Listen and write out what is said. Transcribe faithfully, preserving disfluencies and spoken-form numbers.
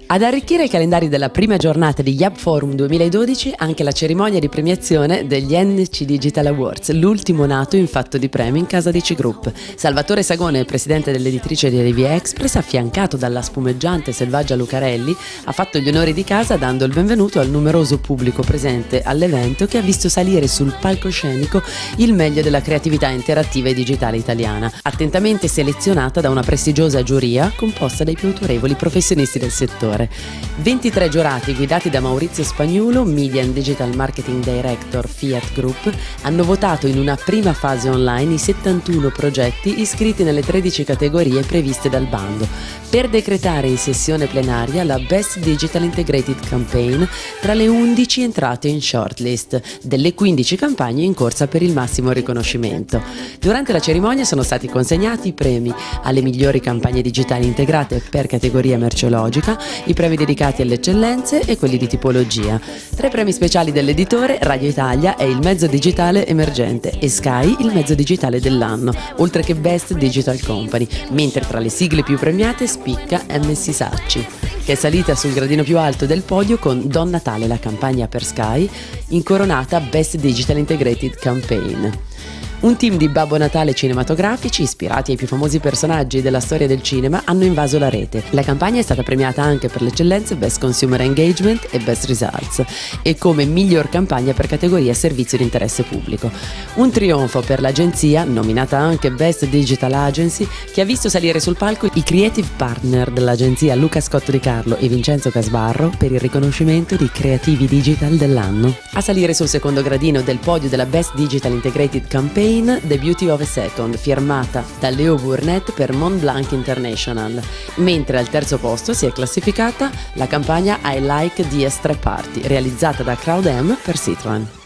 Ad arricchire i calendari della prima giornata di Yab Forum duemiladodici anche la cerimonia di premiazione degli N C Digital Awards, l'ultimo nato in fatto di premi in casa di C Group. Salvatore Sagone, presidente dell'editrice di Rivia Express, affiancato dalla spumeggiante Selvaggia Lucarelli, ha fatto gli onori di casa dando il benvenuto al numeroso pubblico presente all'evento, che ha visto salire sul palcoscenico il meglio della creatività interattiva e digitale italiana, attentamente selezionata da una prestigiosa giuria composta dai più autorevoli professionisti del settore. ventitré giurati guidati da Maurizio Spagnuolo, Media and Digital Marketing Director Fiat Group, hanno votato in una prima fase online i settantuno progetti iscritti nelle tredici categorie previste dal bando, per decretare in sessione plenaria la Best Digital Integrated Campaign tra le undici entrate in shortlist delle quindici campagne in corsa per il massimo riconoscimento. Durante la cerimonia sono stati consegnati i premi alle migliori campagne digitali integrate per categoria merceologica, i premi dedicati alle eccellenze e quelli di tipologia. Tra i premi speciali dell'editore, Radio Italia è il mezzo digitale emergente e Sky il mezzo digitale dell'anno, oltre che Best Digital Company, mentre tra le sigle più premiate spicca M S Sacci, che è salita sul gradino più alto del podio con Don Natale, la campagna per Sky, incoronata Best Digital Integrated Campaign. Un team di Babbo Natale cinematografici, ispirati ai più famosi personaggi della storia del cinema, hanno invaso la rete. La campagna è stata premiata anche per le eccellenze Best Consumer Engagement e Best Results, e come miglior campagna per categoria servizio di interesse pubblico. Un trionfo per l'agenzia, nominata anche Best Digital Agency, che ha visto salire sul palco i creative partner dell'agenzia Luca Scotto Di Carlo e Vincenzo Casbarro per il riconoscimento di creativi digital dell'anno. A salire sul secondo gradino del podio della Best Digital Integrated Campaign, The Beauty of a Second, firmata da Leo Burnett per Montblanc International, mentre al terzo posto si è classificata la campagna I Like D S tre Party, realizzata da CrowdM per Citroën.